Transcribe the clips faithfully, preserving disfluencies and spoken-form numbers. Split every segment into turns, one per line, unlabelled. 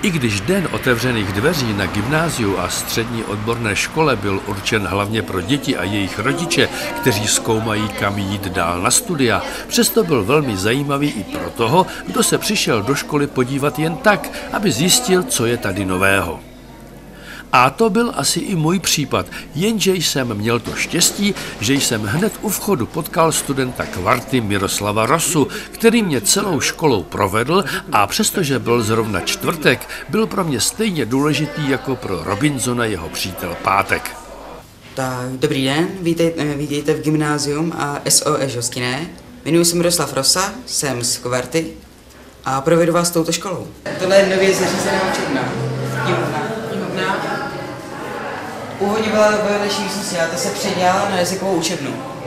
I když den otevřených dveří na gymnáziu a střední odborné škole byl určen hlavně pro děti a jejich rodiče, kteří zkoumají, kam jít dál na studia, přesto byl velmi zajímavý i pro toho, kdo se přišel do školy podívat jen tak, aby zjistil, co je tady nového. A to byl asi i můj případ, jenže jsem měl to štěstí, že jsem hned u vchodu potkal studenta kvarty Miroslava Rosu, který mě celou školou provedl a přestože byl zrovna čtvrtek, byl pro mě stejně důležitý jako pro Robinsona jeho přítel Pátek.
Tak, dobrý den, vítejte, vítejte v gymnázium a S O S hostinné. Jmenuji se Miroslav Rosa, jsem z kvarty a provedu vás touto školou. Tohle je nově zařízená učebna. Knihovna. Původně byla ve další místnosti, ale to se předělala na jazykovou učebnu.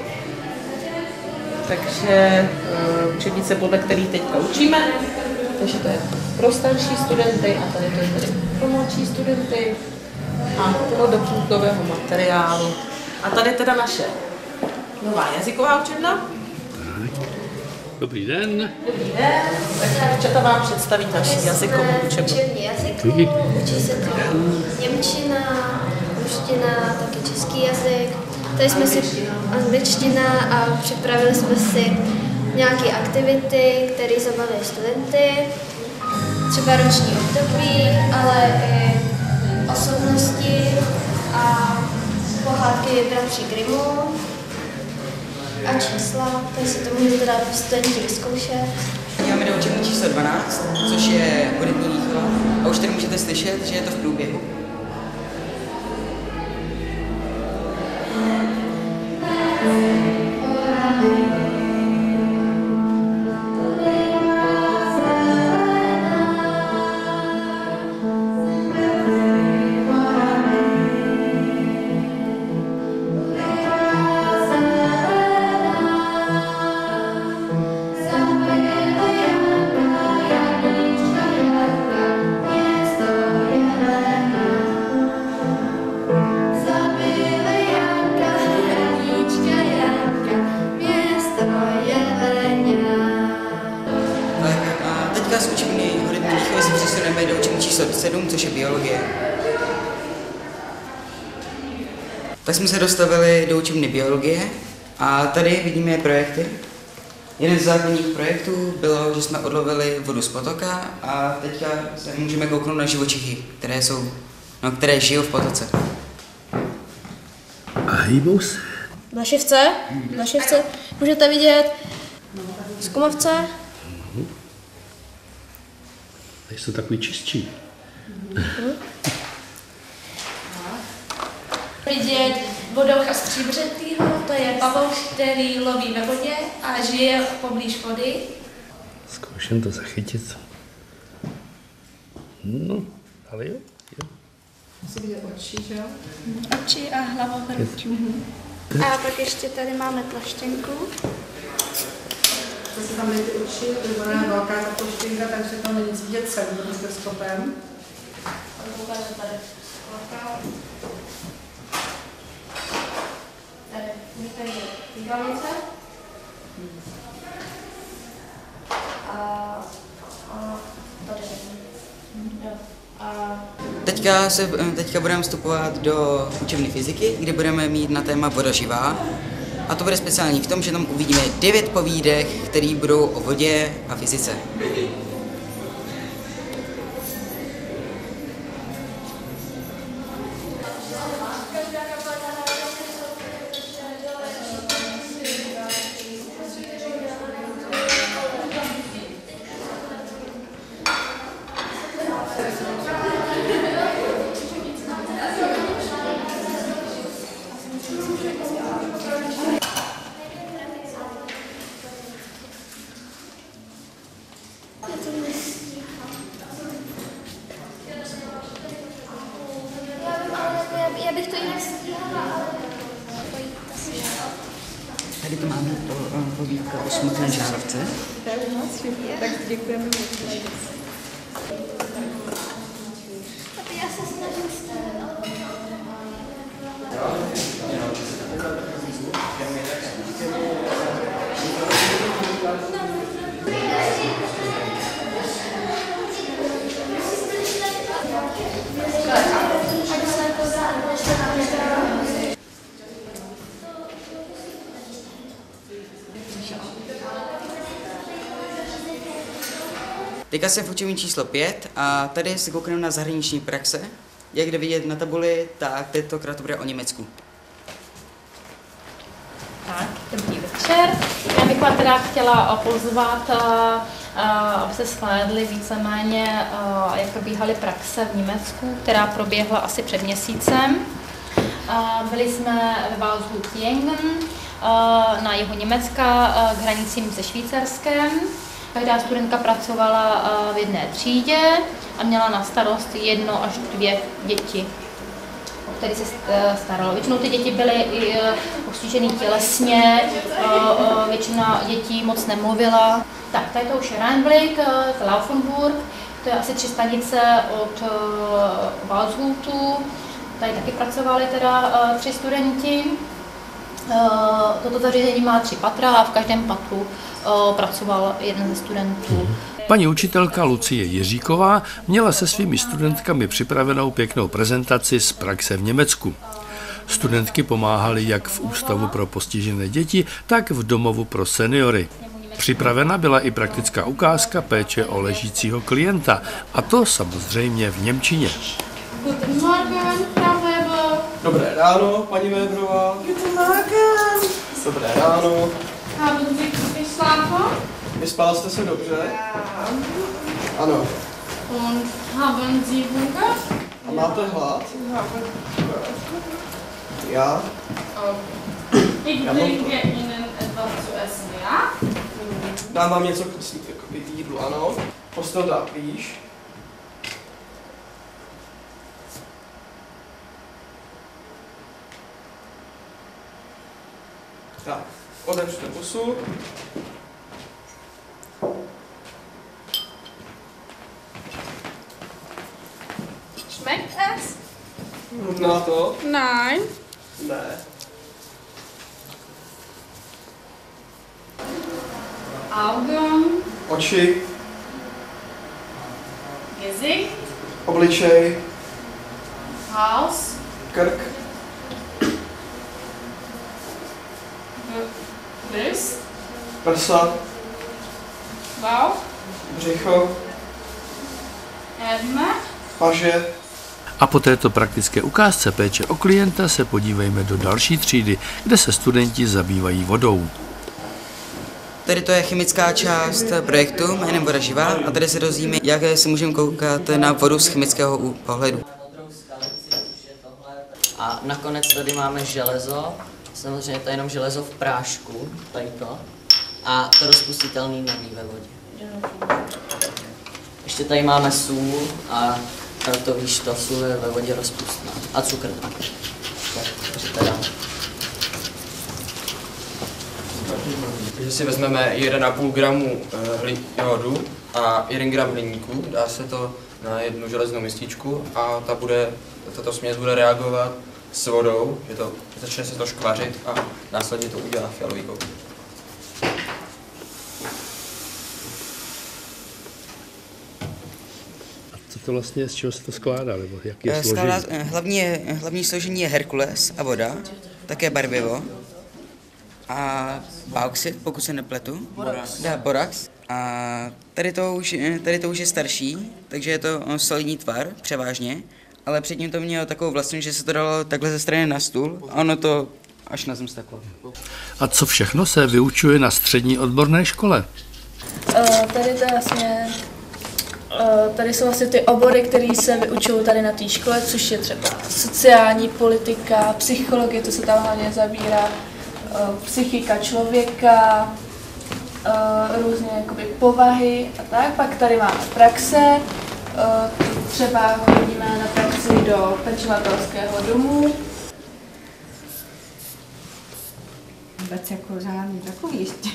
Takže uh, učebnice, podle kterých teďka učíme, takže to je pro starší studenty a tady to je tady pro mladší studenty a toho doplňkového materiálu. A tady teda naše nová jazyková učebna.
Dobrý den.
Dobrý den. Tak děvčata vám představí naši jazykovou učebnu.
Učební jazyku, učí se to němčina, ruština, taky český jazyk. Tady jsme si angličtina a připravili jsme si nějaké aktivity, které zabaví studenty, třeba roční období, ale i osobnosti a pohádky bratří Grimmů a čísla, takže si to můžete teda studenti vyzkoušet.
Máme do učebny číslo dvanáct, což je hudební výchova a už tady můžete slyšet, že je to v průběhu. Z učebny hudební výchovy se přesuneme do učebny číslo sedm, což je biologie. Tak jsme se dostavili do učebny biologie a tady vidíme projekty. Jeden z základních projektů bylo, že jsme odlovili vodu z potoka a teďka se můžeme kouknout na živočichy, které jsou, no, které žijou v potoce.
A hýbou se?
Našivce, našivce, můžete vidět zkumavce.
Tady jsou takový čistší.
Vidět vodoucha stříbřetýho, to je pavouš, který loví ve vodě a žije poblíž vody.
Zkouším to zachytit. No, ale jo. jo.
Musí vidět oči, že jo?
Oči a hlavovrv. A pak ještě tady máme tlaštěnku.
To se tam nejde oči, to je ona velká ta poštěnka, takže tam není nic vidět celý mikroskopem.
Tady tady je výbavnice. A, a tady jo. A
Teďka, se, teďka budeme vstupovat do učebny fyziky, kde budeme mít na téma voda živá. A to bude speciální v tom, že tam uvidíme devět povídek, které budou o vodě a fyzice.
Já bych to jinak stíhala, ale
Tady to máme po, povídka o smutné žárovce.
Tak děkujeme moc.
já se snažím stát.
Teďka jsem v učení číslo pět a tady se koukneme na zahraniční praxe. Jak jde vidět na tabuli, tak tentokrát to bude o Německu.
Tak, dobrý večer. Já bych vás teda chtěla pozvat, aby se shlédli víceméně, jak probíhaly praxe v Německu, která proběhla asi před měsícem. Byli jsme ve Waldshut-Jengen na jihu Německa k hranicím se Švýcarskem. Každá studentka pracovala v jedné třídě a měla na starost jedno až dvě děti, o které se staralo. Většinou ty děti byly postižené tělesně, většina dětí moc nemluvila. Tak, tady to už je Rheinblick, Laufenburg, to je asi tři stanice od Waldshutu. Tady taky pracovali teda tři studenti. Toto zařízení má tři patra a v každém patru pracoval jeden ze studentů.
Paní učitelka Lucie Jiříková měla se svými studentkami připravenou pěknou prezentaci z praxe v Německu. Studentky pomáhaly jak v Ústavu pro postižené děti, tak v Domovu pro seniory. Připravena byla i praktická ukázka péče o ležícího klienta, a to samozřejmě v němčině.
Guten Morgen, Frau Weber.
Dobré ráno, paní Weberová.
Guten Morgen.
Dobré ráno.
Haben Sie gut geschlafen?
Vyspala jste se dobře? Ano.
Und haben Sie Hunger?
A máte hlad? Já?
Ich bringe Ihnen etwas zu essen, ja?
Dám vám něco k jídlu, ano. Postel dá plíš. Tak, otevřete pusu.
Schmeckt es?
Na to?
Nein.
Ne.
Augen,
Oči,
Gesicht,
obličej,
Hals,
krk,
Brust,
prsa,
Bauch,
břicho,
Hände.
paže.
A po této praktické ukázce péče o klienta se podívejme do další třídy, kde se studenti zabývají vodou.
Tady to je chemická část projektu jménem Voda živá a tady se dozvíme, jak se můžeme koukat na vodu z chemického pohledu.
A nakonec tady máme železo, samozřejmě to je jenom železo v prášku, tady to, a to rozpustitelný neví ve vodě. Ještě tady máme sůl a to víš, to sůl je ve vodě rozpustná a cukr. Takže teda.
Takže si vezmeme jeden a půl gramu jodu a jeden gram hliníku, dá se to na jednu železnou mističku a ta bude, tato směs bude reagovat s vodou, že to, začne se to škvařit a následně to udělá fialový kouk.
Co to vlastně, z čeho se to skládá, nebo jak je
Skládá,
složení?
hlavní, hlavní složení je Herkules a voda, také barvivo a bauxit, pokud se nepletu. Borax. Dá, borax. A tady to, už, tady to už je starší, takže je to solidní tvar, převážně, ale předtím to mělo takovou vlastnost, že se to dalo takhle ze strany na stůl a ono to až na zem steklo.
A co všechno se vyučuje na střední odborné škole?
Uh, tady to vlastně, uh, tady jsou vlastně ty obory, které se vyučují tady na té škole, což je třeba sociální politika, psychologie, to se tam hlavně zabírá, uh, psychika člověka, uh, různě jakoby povahy a tak. Pak tady máme praxe, uh, třeba chodíme na praxi do pečovatelského domu.
Vůbec jako žádný takový ještě.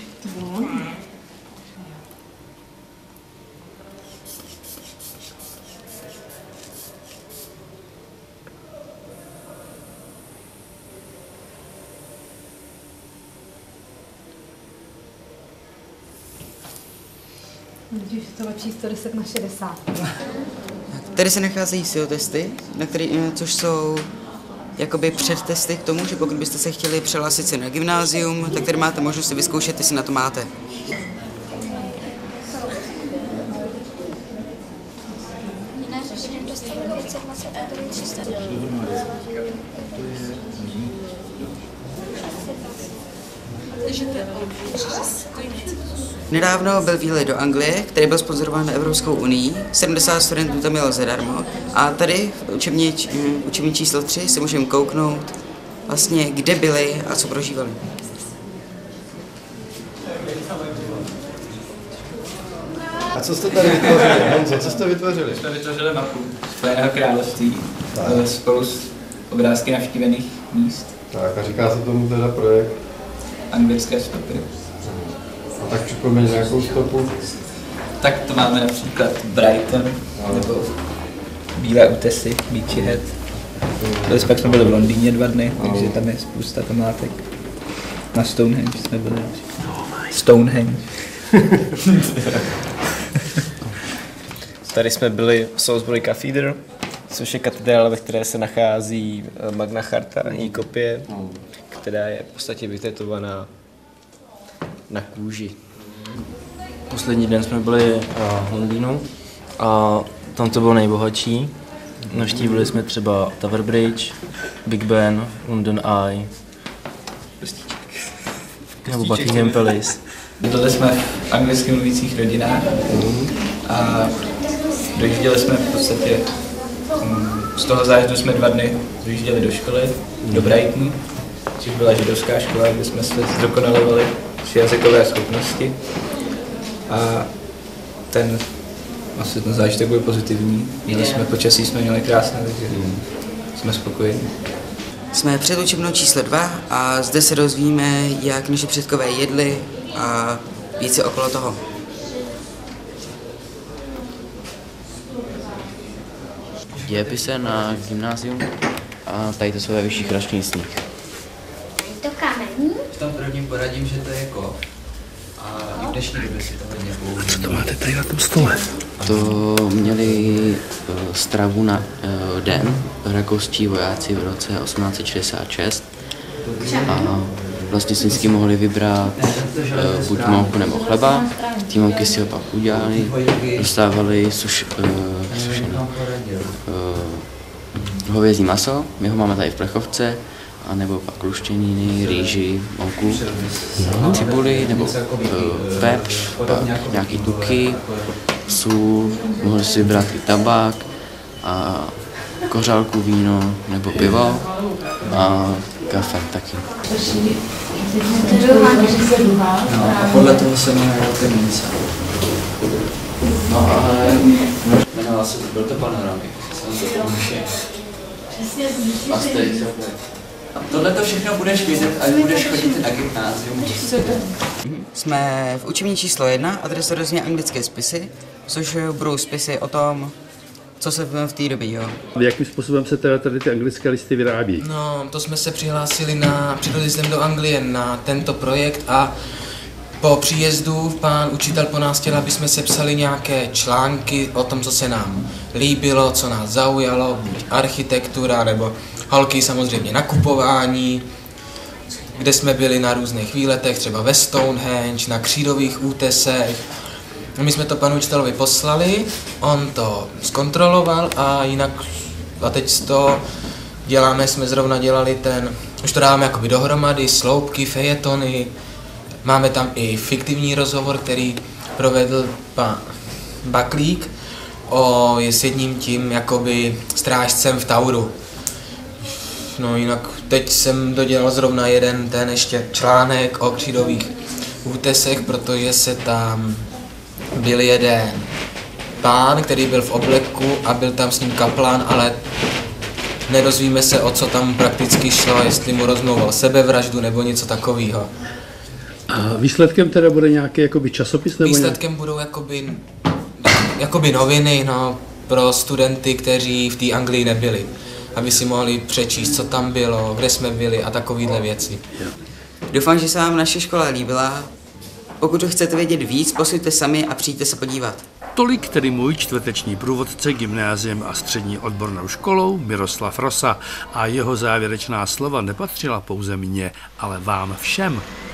Když to lepší sto deset na šedesát.
Tady se nacházejí sil testy, na který, což jsou jakoby předtesty k tomu, že pokud byste se chtěli přihlásit si na gymnázium, tak tady máte možnost si vyzkoušet, jestli na to máte. Nedávno byl výlet do Anglie, který byl sponzorován Evropskou unii. sedmdesát studentů tam mělo zadarmo. A tady v učebně, učební číslo tři si můžeme kouknout vlastně, kde byli a co prožívali.
A co jste tady vytvořili? Honzo, co jste vytvořili?
Jsme vytvořili mapu Spojeného království tak. Spolu s obrázky navštívených míst.
Tak a říká se tomu teda projekt?
Anglické stopy.
A tak připomeň nějakou stopu?
Tak to máme například Brighton, no. Nebo Bílé útesy, Beachy Head. Hmm. Pak jsme byli v Londýně dva dny, no. Takže tam je spousta památek. Na Stonehenge jsme byli. Stonehenge.
Tady jsme byli v Salisbury Cathedral, což je katedrála, ve které se nachází Magna Charta, její kopie, která je v podstatě vytetovaná na kůži.
Poslední den jsme byli v Londýnu a tam to bylo nejbohatší. Navštívili jsme třeba Tower Bridge, Big Ben, London Eye nebo Buckingham Palace.
Byli jsme v anglicky mluvících rodinách a dojížděli jsme v podstatě, z toho zájezdu jsme dva dny dojížděli do školy, do Brightonu, což byla židovská škola, kde jsme se zdokonalovali tři jazykové schopnosti a ten, asi ten zážitek byl pozitivní. Měli jsme počasí, jsme měli krásné, takže jsme spokojení.
Jsme před učebnou číslo dva a zde se dozvíme, jak naši předkové jedli a více okolo toho.
Dějepise na gymnázium a tady to jsou ve vyšších ročnících.
To kamení?
V tom prvním poradím, že to je kov. A i v dnešní době si to hodně používá.
Co to máte tady na tom stole?
To měli uh, stravu na uh, den rakouští vojáci v roce osmnáct set šedesát šest a vlastně si vždycky mohli vybrat uh, buď mouku nebo chleba. Ty mouky si ho pak udělali, dostávali suš, uh, sušené uh, hovězí maso, my ho máme tady v plechovce, a nebo pak luštěniny, rýži, mouku, cibuli, nebo uh, pepř, pak nějaký tuky, sůl, mohli si vybrat i tabák a kořálku, víno nebo pivo a kafe taky.
No a podle toho se jmenuje ten mísa. No ale jmenoval se, byl to panoramik. A teď a tohle to všechno budeš vidět, až budeš chodit na gymnázium.
Jsme v učební číslo jedna a tady se dozvíme anglické spisy, což budou spisy o tom, co se v té době dělo.
Jakým způsobem se teda tady ty anglické listy vyrábí?
No, to jsme se přihlásili na, před odjezdem do Anglie na tento projekt a po příjezdu pán učitel po nás chtěl, aby jsme sepsali nějaké články o tom, co se nám líbilo, co nás zaujalo, buď architektura nebo holky samozřejmě nakupování, kde jsme byli na různých výletech, třeba ve Stonehenge, na křídových útesech. My jsme to panu učitelovi poslali, on to zkontroloval a jinak, a teď to děláme, jsme zrovna dělali ten, už to dáváme jakoby dohromady, sloupky, fejetony, máme tam i fiktivní rozhovor, který provedl pan Baklík o, je s jedním tím jakoby strážcem v Tauru. No jinak teď jsem dodělal zrovna jeden ten ještě článek o křídových útesech, protože se tam byl jeden pán, který byl v obleku a byl tam s ním kaplan, ale nedozvíme se, o co tam prakticky šlo, jestli mu rozmlouval sebevraždu nebo něco takového.
A výsledkem teda bude nějaký jakoby časopis? Nebo
výsledkem nějak... budou jakoby, jakoby noviny, no, pro studenty, kteří v té Anglii nebyli, aby si mohli přečíst, co tam bylo, kde jsme byli a takovéhle věci.
Doufám, že se vám naše škola líbila. Pokud chcete vědět víc, posujte sami a přijďte se podívat.
Tolik tedy můj čtvrteční průvodce gymnáziem a střední odbornou školou Miroslav Rosa a jeho závěrečná slova nepatřila pouze mně, ale vám všem.